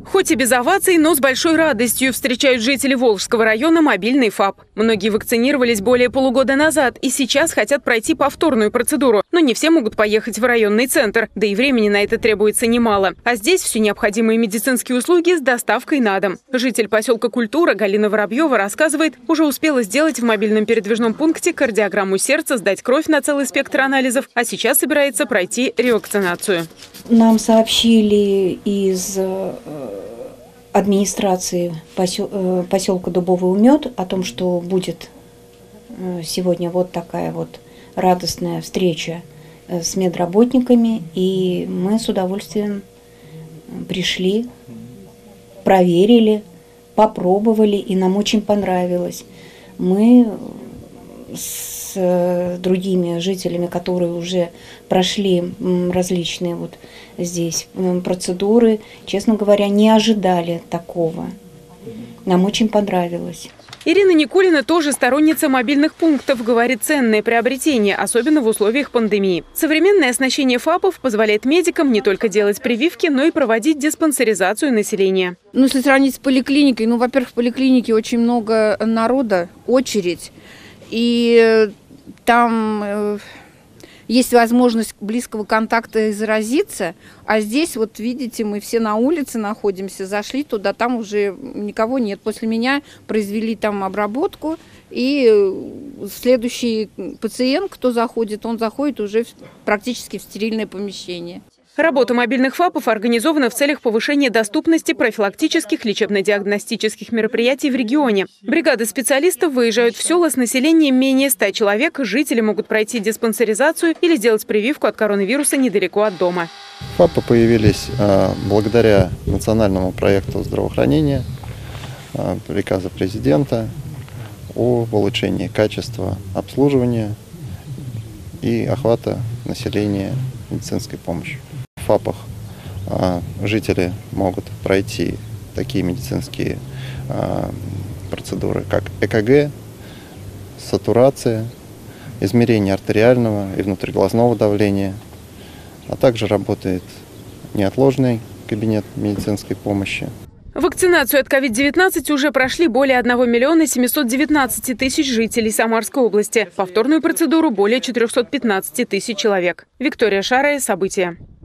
Хоть и без оваций, но с большой радостью встречают жители Волжского района мобильный ФАП. Многие вакцинировались более полугода назад и сейчас хотят пройти повторную процедуру. Но не все могут поехать в районный центр, да и времени на это требуется немало. А здесь все необходимые медицинские услуги с доставкой на дом. Житель поселка Культура Галина Воробьева рассказывает, уже успела сделать в мобильном передвижном пункте кардиограмму сердца, сдать кровь на целый спектр анализов, а сейчас собирается пройти ревакцинацию. Нам сообщили из администрации поселка Дубовый Умет о том, что будет сегодня вот такая вот радостная встреча с медработниками, и мы с удовольствием пришли, проверили, попробовали, и нам очень понравилось. Мы с другими жителями, которые уже прошли различные вот здесь процедуры, честно говоря, не ожидали такого. Нам очень понравилось. Ирина Никулина тоже сторонница мобильных пунктов, говорит, ценное приобретение, особенно в условиях пандемии. Современное оснащение ФАПов позволяет медикам не только делать прививки, но и проводить диспансеризацию населения. Если сравнить с поликлиникой, во-первых, в поликлинике очень много народа, очередь, и там есть возможность близкого контакта и заразиться, а здесь, вот видите, мы все на улице находимся, зашли туда, там уже никого нет. После меня произвели там обработку, и следующий пациент, кто заходит, он заходит уже практически в стерильное помещение. Работа мобильных ФАПов организована в целях повышения доступности профилактических лечебно-диагностических мероприятий в регионе. Бригады специалистов выезжают в села с населением менее 100 человек. Жители могут пройти диспансеризацию или сделать прививку от коронавируса недалеко от дома. ФАПы появились благодаря национальному проекту здравоохранения, приказа президента о улучшении качества обслуживания и охвата населения медицинской помощью. В ФАПах жители могут пройти такие медицинские процедуры, как ЭКГ, сатурация, измерение артериального и внутриглазного давления, а также работает неотложный кабинет медицинской помощи. Вакцинацию от COVID-19 уже прошли более 1 миллиона 719 тысяч жителей Самарской области. Повторную процедуру более 415 тысяч человек. Виктория Шарая, события.